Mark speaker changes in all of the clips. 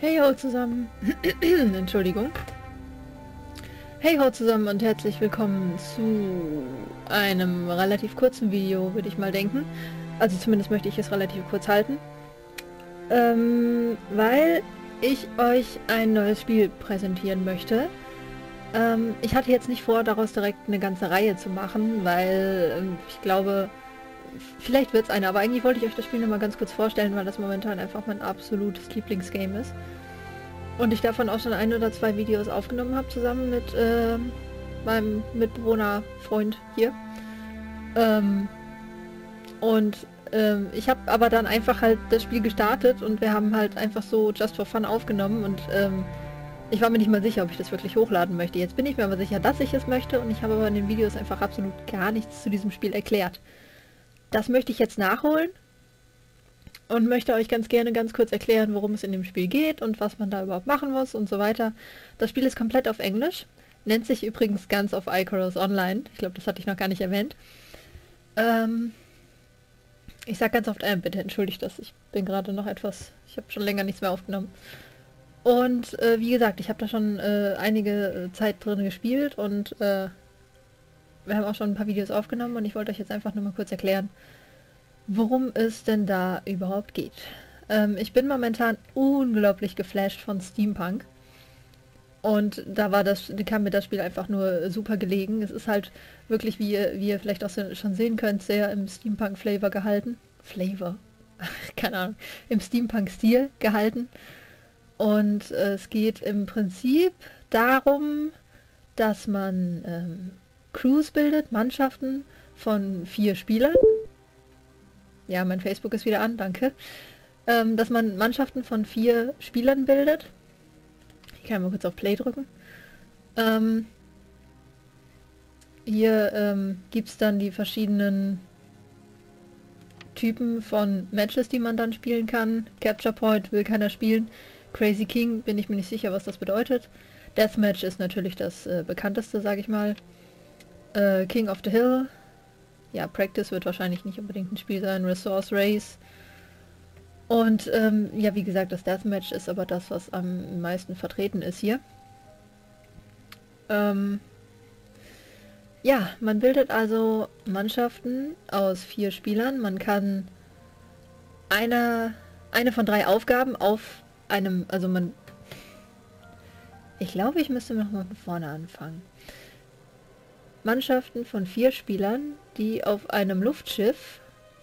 Speaker 1: Hey ho zusammen. Entschuldigung. Hey ho zusammen und herzlich willkommen zu einem relativ kurzen Video, würde ich mal denken. Also zumindest möchte ich es relativ kurz halten. Weil ich euch ein neues Spiel präsentieren möchte. Ich hatte jetzt nicht vor, daraus direkt eine ganze Reihe zu machen, weil ich glaube, vielleicht wird es eine, aber eigentlich wollte ich euch das Spiel nochmal ganz kurz vorstellen, weil das momentan einfach mein absolutes Lieblingsgame ist. Und ich davon auch schon 1 oder 2 Videos aufgenommen habe, zusammen mit meinem Mitbewohner, Freund hier. Ich habe aber dann einfach halt das Spiel gestartet und wir haben halt einfach so just for fun aufgenommen und ich war mir nicht mal sicher, ob ich das wirklich hochladen möchte. Jetzt bin ich mir aber sicher, dass ich es möchte und ich habe aber in den Videos einfach absolut gar nichts zu diesem Spiel erklärt. Das möchte ich jetzt nachholen und möchte euch ganz gerne ganz kurz erklären, worum es in dem Spiel geht und was man da überhaupt machen muss und so weiter. Das Spiel ist komplett auf Englisch, nennt sich übrigens ganz auf Icarus Online. Ich glaube, das hatte ich noch gar nicht erwähnt. Ich sag ganz oft, bitte entschuldigt das, ich bin gerade noch etwas, ich habe schon länger nichts mehr aufgenommen. Und wie gesagt, ich habe da schon einige Zeit drin gespielt und wir haben auch schon ein paar Videos aufgenommen und ich wollte euch jetzt einfach nur mal kurz erklären, worum es denn da überhaupt geht. Ich bin momentan unglaublich geflasht von Steampunk. Und da kam mir das Spiel einfach nur super gelegen. Es ist halt wirklich, wie ihr vielleicht auch schon sehen könnt, sehr im Steampunk-Flavor gehalten. Flavor? Keine Ahnung. Im Steampunk-Stil gehalten. Und es geht im Prinzip darum, dass man Crews bildet, Mannschaften von 4 Spielern. Ja, mein Facebook ist wieder an, danke. Dass man Mannschaften von 4 Spielern bildet. Ich kann mal kurz auf Play drücken. Hier gibt es dann die verschiedenen Typen von Matches, die man dann spielen kann. Capture Point will keiner spielen. Crazy King bin ich mir nicht sicher, was das bedeutet. Deathmatch ist natürlich das bekannteste, sage ich mal. King of the Hill. Ja, Practice wird wahrscheinlich nicht unbedingt ein Spiel sein. Resource Race. Und ja, wie gesagt, das Deathmatch ist aber das, was am meisten vertreten ist hier. Ja, man bildet also Mannschaften aus 4 Spielern. Man kann eine von 3 Aufgaben auf einem, ich glaube, ich müsste noch mal von vorne anfangen. Mannschaften von 4 Spielern, die auf einem Luftschiff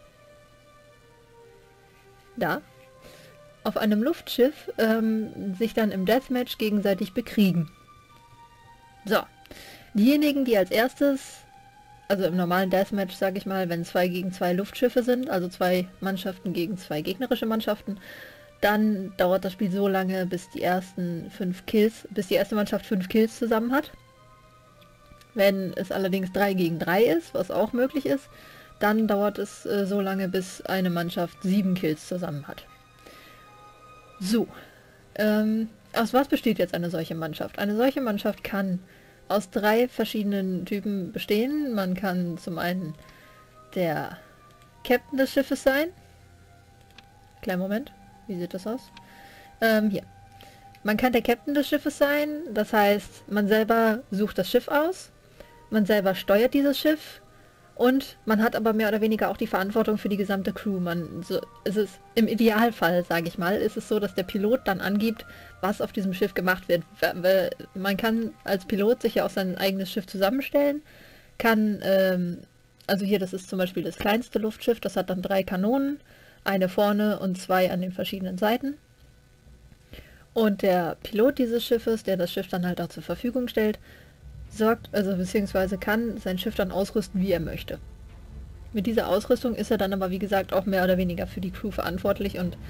Speaker 1: sich dann im Deathmatch gegenseitig bekriegen. So, diejenigen, die als erstes, also im normalen Deathmatch, sage ich mal, wenn 2 gegen 2 Luftschiffe sind, also 2 Mannschaften gegen 2 gegnerische Mannschaften, dann dauert das Spiel so lange, bis die erste Mannschaft 5 Kills zusammen hat. Wenn es allerdings 3 gegen 3 ist, was auch möglich ist, dann dauert es so lange, bis eine Mannschaft 7 Kills zusammen hat. So, aus was besteht jetzt eine solche Mannschaft? Eine solche Mannschaft kann aus 3 verschiedenen Typen bestehen. Man kann zum einen der Captain des Schiffes sein. Kleinen Moment, wie sieht das aus? Hier. Man kann der Captain des Schiffes sein, das heißt, man selber sucht das Schiff aus, man selber steuert dieses Schiff und man hat aber mehr oder weniger auch die Verantwortung für die gesamte Crew. Im Idealfall, sage ich mal, ist es so, dass der Pilot dann angibt, was auf diesem Schiff gemacht wird. Man kann als Pilot sich ja auch sein eigenes Schiff zusammenstellen, also hier, das ist zum Beispiel das kleinste Luftschiff, das hat dann 3 Kanonen, eine vorne und 2 an den verschiedenen Seiten. Und der Pilot dieses Schiffes, der das Schiff dann halt auch zur Verfügung stellt, beziehungsweise kann sein Schiff dann ausrüsten, wie er möchte. Mit dieser Ausrüstung ist er dann aber, wie gesagt, auch mehr oder weniger für die Crew verantwortlich und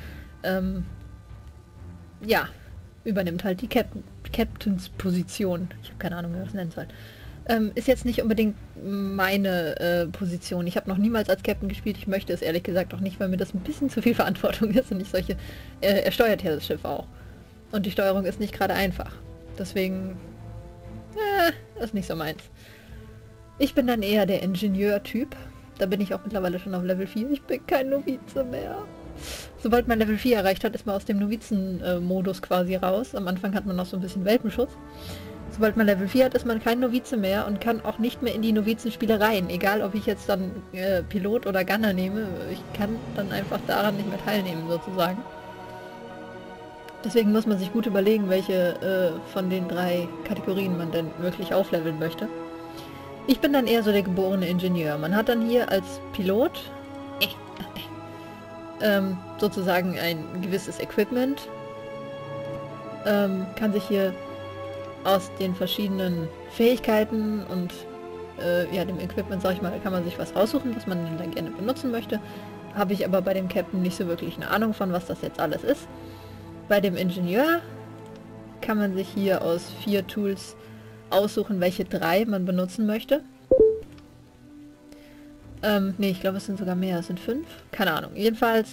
Speaker 1: ja, übernimmt halt die Captains Position. Ich habe keine Ahnung, wie man das nennen soll. Ist jetzt nicht unbedingt meine Position. Ich habe noch niemals als Captain gespielt. Ich möchte es ehrlich gesagt auch nicht, weil mir das ein bisschen zu viel Verantwortung ist und er steuert ja das Schiff auch. Und die Steuerung ist nicht gerade einfach. Deswegen, ist nicht so meins. Ich bin dann eher der Ingenieur-Typ. Da bin ich auch mittlerweile schon auf Level 4. Ich bin kein Novize mehr. Sobald man Level 4 erreicht hat, ist man aus dem Novizen-Modus quasi raus. Am Anfang hat man noch so ein bisschen Welpenschutz. Sobald man Level 4 hat, ist man kein Novize mehr und kann auch nicht mehr in die Novizenspiele rein. Egal, ob ich jetzt dann Pilot oder Gunner nehme, ich kann dann einfach daran nicht mehr teilnehmen, sozusagen. Deswegen muss man sich gut überlegen, welche von den 3 Kategorien man denn wirklich aufleveln möchte. Ich bin dann eher so der geborene Ingenieur. Man hat dann hier als Pilot sozusagen ein gewisses Equipment, kann sich hier aus den verschiedenen Fähigkeiten und ja, dem Equipment, sag ich mal, kann man sich was raussuchen, was man dann gerne benutzen möchte. Habe ich aber bei dem Captain nicht so wirklich eine Ahnung von, was das jetzt alles ist. Bei dem Ingenieur kann man sich hier aus 4 Tools aussuchen, welche 3 man benutzen möchte. Nee, ich glaube, es sind sogar mehr. Es sind 5. Keine Ahnung. Jedenfalls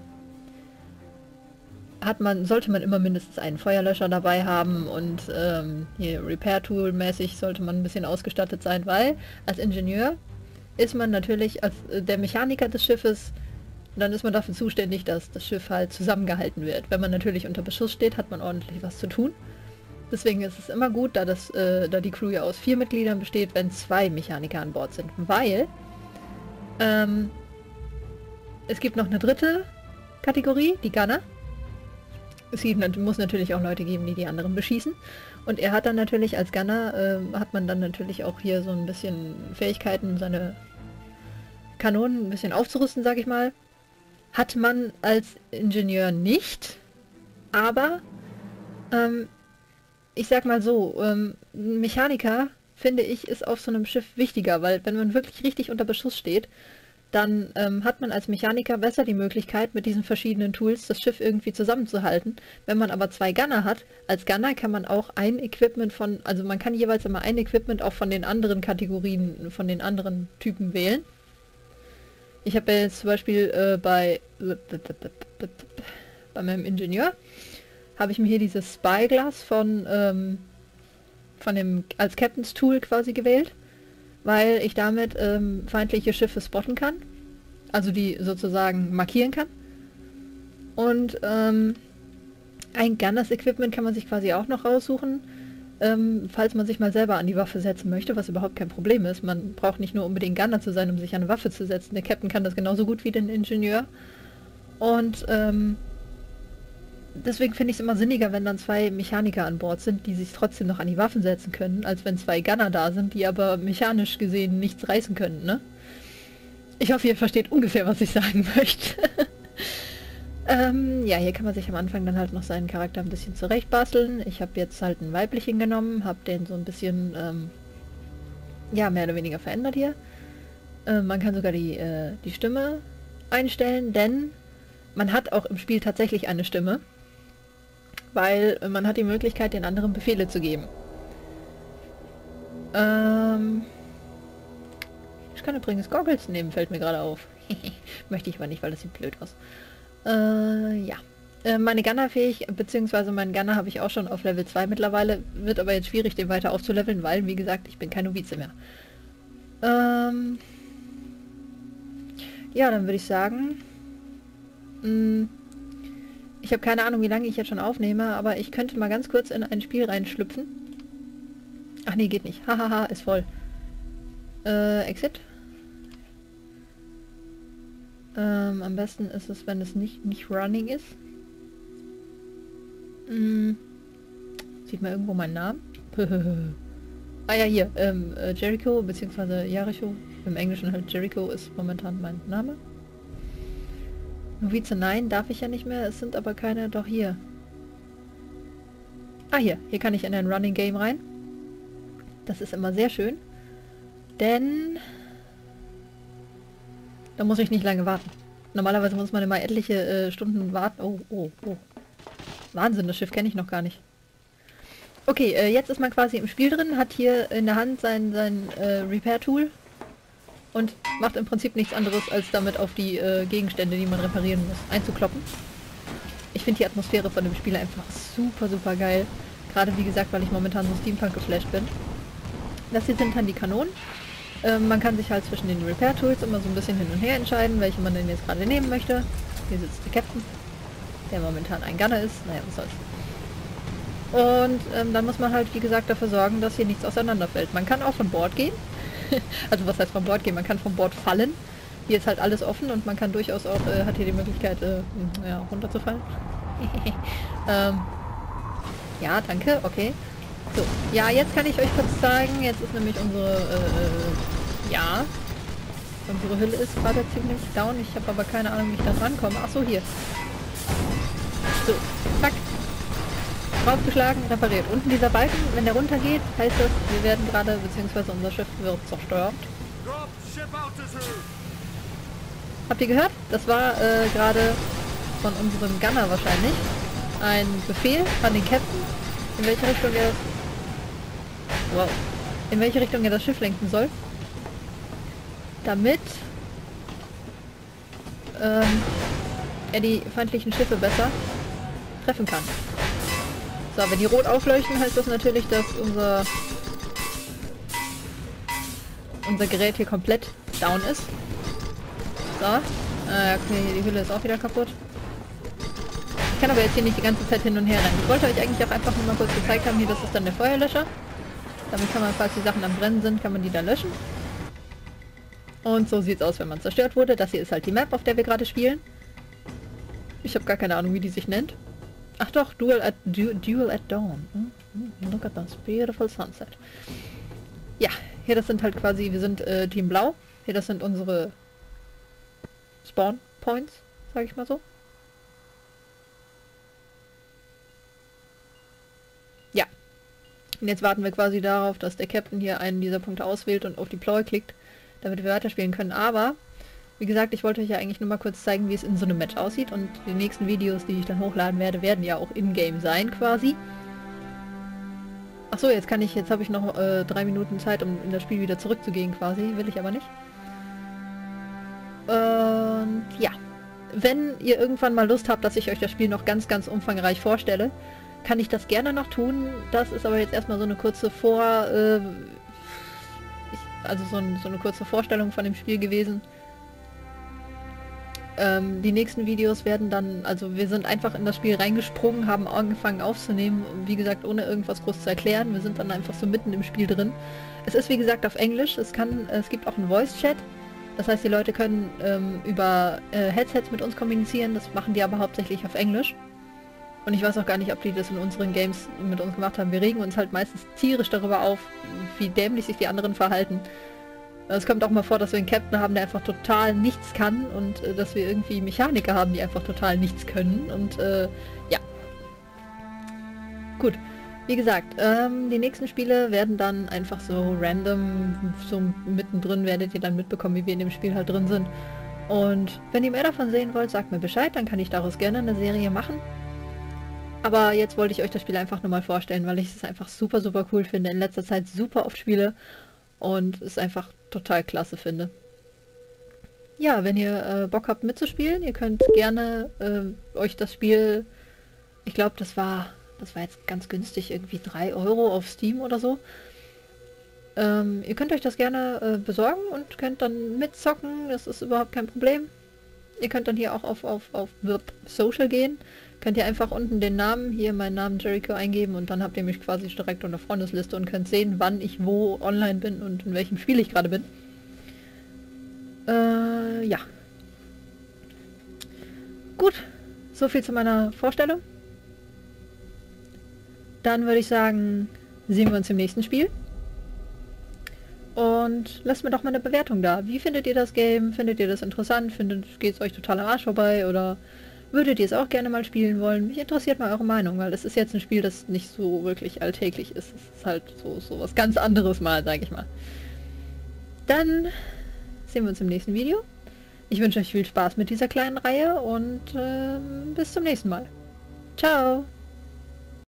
Speaker 1: sollte man immer mindestens einen Feuerlöscher dabei haben und hier Repair-Tool-mäßig sollte man ein bisschen ausgestattet sein, weil als Ingenieur ist man natürlich als der Mechaniker des Schiffes, dann ist man dafür zuständig, dass das Schiff halt zusammengehalten wird. Wenn man natürlich unter Beschuss steht, hat man ordentlich was zu tun. Deswegen ist es immer gut, da die Crew ja aus 4 Mitgliedern besteht, wenn 2 Mechaniker an Bord sind, weil es gibt noch eine 3. Kategorie, die Gunner. Muss natürlich auch Leute geben, die die anderen beschießen. Und er hat dann natürlich als Gunner, hat man dann natürlich auch hier so ein bisschen Fähigkeiten, seine Kanonen ein bisschen aufzurüsten, sag ich mal. Hat man als Ingenieur nicht. Aber, ich sag mal so, Mechaniker, finde ich, ist auf so einem Schiff wichtiger, weil wenn man wirklich richtig unter Beschuss steht, dann hat man als Mechaniker besser die Möglichkeit, mit diesen verschiedenen Tools das Schiff irgendwie zusammenzuhalten. Wenn man aber 2 Gunner hat, als Gunner kann man auch ein Equipment also man kann jeweils immer ein Equipment auch von den anderen Kategorien, von den anderen Typen wählen. Ich habe jetzt zum Beispiel bei meinem Ingenieur, habe ich mir hier dieses Spyglass von dem als Captain's Tool quasi gewählt, weil ich damit feindliche Schiffe spotten kann, also die sozusagen markieren kann. Und ein Gunners Equipment kann man sich quasi auch noch raussuchen, falls man sich mal selber an die Waffe setzen möchte, was überhaupt kein Problem ist. Man braucht nicht nur unbedingt Gunner zu sein, um sich an eine Waffe zu setzen. Der Captain kann das genauso gut wie der Ingenieur. Und deswegen finde ich es immer sinniger, wenn dann 2 Mechaniker an Bord sind, die sich trotzdem noch an die Waffen setzen können, als wenn 2 Gunner da sind, die aber mechanisch gesehen nichts reißen können, ne? Ich hoffe, ihr versteht ungefähr, was ich sagen möchte. Ja, hier kann man sich am Anfang dann halt noch seinen Charakter ein bisschen zurechtbasteln. Ich habe jetzt halt einen weiblichen genommen, habe den so ein bisschen, ja, mehr oder weniger verändert hier. Man kann sogar die Stimme einstellen, denn man hat auch im Spiel tatsächlich eine Stimme, weil man hat die Möglichkeit, den anderen Befehle zu geben. Ich kann übrigens Goggles nehmen, fällt mir gerade auf. Möchte ich aber nicht, weil das sieht blöd aus. Ja. Meine beziehungsweise meinen Gunner habe ich auch schon auf Level 2 mittlerweile. Wird aber jetzt schwierig, den weiter aufzuleveln, weil, wie gesagt, ich bin kein Novize mehr. Ja, dann würde ich sagen... Ich habe keine Ahnung, wie lange ich jetzt schon aufnehme, aber ich könnte mal ganz kurz in ein Spiel reinschlüpfen. Ach nee, geht nicht. Hahaha, ist voll. Exit. Am besten ist es, wenn es nicht running ist. Sieht man irgendwo meinen Namen? Ah ja, hier. Jericho, beziehungsweise Jericho. Im Englischen halt Jericho ist momentan mein Name. Novize, nein, darf ich ja nicht mehr. Es sind aber keine... Doch, hier. Ah, hier. Hier kann ich in ein Running Game rein. Das ist immer sehr schön. Denn... Da muss ich nicht lange warten. Normalerweise muss man immer etliche Stunden warten. Oh. Wahnsinn, das Schiff kenne ich noch gar nicht. Okay, jetzt ist man quasi im Spiel drin, hat hier in der Hand sein Repair-Tool und macht im Prinzip nichts anderes, als damit auf die Gegenstände, die man reparieren muss, einzukloppen. Ich finde die Atmosphäre von dem Spiel einfach super, super geil. Gerade wie gesagt, weil ich momentan so Steampunk geflasht bin. Das hier sind dann die Kanonen. Man kann sich halt zwischen den Repair-Tools immer so ein bisschen hin und her entscheiden, welche man denn jetzt gerade nehmen möchte. Hier sitzt der Captain, der momentan ein Gunner ist. Naja, was soll's. Und dann muss man halt, wie gesagt, dafür sorgen, dass hier nichts auseinanderfällt. Man kann auch von Bord gehen. Also was heißt von Bord gehen? Man kann von Bord fallen. Hier ist halt alles offen und man kann durchaus auch, hat hier die Möglichkeit, ja, runterzufallen. Ja, danke, okay. So, ja, jetzt kann ich euch kurz zeigen, jetzt ist nämlich unsere, ja, unsere Hülle ist gerade ziemlich down. Ich habe aber keine Ahnung, wie ich da rankomme. Ach so, hier. So, zack. Draufgeschlagen, repariert. Unten dieser Balken, wenn der runtergeht, heißt das, wir werden gerade, beziehungsweise unser Schiff wird zerstört. Habt ihr gehört? Das war gerade von unserem Gunner wahrscheinlich ein Befehl an den Captain, in welche Richtung er das... Wow. In welche Richtung er das Schiff lenken soll. Damit er die feindlichen Schiffe besser treffen kann. So, wenn die rot aufleuchten, heißt das natürlich, dass unser Gerät hier komplett down ist. So. Okay, die Hülle ist auch wieder kaputt. Ich kann aber jetzt hier nicht die ganze Zeit hin und her rennen. Ich wollte euch eigentlich auch einfach nur mal kurz gezeigt haben, hier, das ist dann der Feuerlöscher. Damit kann man, falls die Sachen am Brennen sind, kann man die dann löschen. Und so sieht es aus, wenn man zerstört wurde. Das hier ist halt die Map, auf der wir gerade spielen. Ich habe gar keine Ahnung, wie die sich nennt. Ach doch, Duel at Dawn. Look at this beautiful sunset. Ja, hier das sind halt quasi, wir sind Team Blau. Hier das sind unsere Spawn Points, sage ich mal so. Ja. Und jetzt warten wir quasi darauf, dass der Captain hier einen dieser Punkte auswählt und auf Deploy klickt, damit wir weiterspielen können. Aber, wie gesagt, ich wollte euch ja eigentlich nur mal kurz zeigen, wie es in so einem Match aussieht. Und die nächsten Videos, die ich dann hochladen werde, werden ja auch in-game sein quasi. Achso, jetzt habe ich noch 3 Minuten Zeit, um in das Spiel wieder zurückzugehen quasi. Will ich aber nicht. Und ja, wenn ihr irgendwann mal Lust habt, dass ich euch das Spiel noch ganz, ganz umfangreich vorstelle, kann ich das gerne noch tun. Das ist aber jetzt erstmal so eine kurze so eine kurze Vorstellung von dem Spiel gewesen. Die nächsten Videos werden dann, also wir sind einfach in das Spiel reingesprungen, haben angefangen aufzunehmen, wie gesagt, ohne irgendwas groß zu erklären. Wir sind dann einfach so mitten im Spiel drin. Es ist wie gesagt auf Englisch, es gibt auch einen Voice-Chat. Das heißt, die Leute können über Headsets mit uns kommunizieren, das machen die aber hauptsächlich auf Englisch. Und ich weiß auch gar nicht, ob die das in unseren Games mit uns gemacht haben. Wir regen uns halt meistens tierisch darüber auf, wie dämlich sich die anderen verhalten. Es kommt auch mal vor, dass wir einen Captain haben, der einfach total nichts kann und dass wir irgendwie Mechaniker haben, die einfach total nichts können. Und ja. Gut. Wie gesagt, die nächsten Spiele werden dann einfach so random, so mittendrin werdet ihr dann mitbekommen, wie wir in dem Spiel halt drin sind. Und wenn ihr mehr davon sehen wollt, sagt mir Bescheid, dann kann ich daraus gerne eine Serie machen. Aber jetzt wollte ich euch das Spiel einfach nur mal vorstellen, weil ich es einfach super, super cool finde. In letzter Zeit super oft spiele und es einfach total klasse finde. Ja, wenn ihr Bock habt mitzuspielen, ihr könnt gerne euch das Spiel, ich glaube das war jetzt ganz günstig, irgendwie 3 Euro auf Steam oder so. Ihr könnt euch das gerne besorgen und könnt dann mitzocken, das ist überhaupt kein Problem. Ihr könnt dann hier auch auf Social gehen. Könnt ihr einfach unten den Namen, hier meinen Namen Jericho eingeben und dann habt ihr mich quasi direkt unter Freundesliste und könnt sehen, wann ich wo online bin und in welchem Spiel ich gerade bin. Ja. Gut, so viel zu meiner Vorstellung. Dann würde ich sagen, sehen wir uns im nächsten Spiel. Und lasst mir doch mal eine Bewertung da. Wie findet ihr das Game? Findet ihr das interessant? Geht es euch total am Arsch vorbei? Oder würdet ihr es auch gerne mal spielen wollen? Mich interessiert mal eure Meinung, weil es ist jetzt ein Spiel, das nicht so wirklich alltäglich ist. Es ist halt so was ganz anderes mal, sage ich mal. Dann sehen wir uns im nächsten Video. Ich wünsche euch viel Spaß mit dieser kleinen Reihe und bis zum nächsten Mal. Ciao!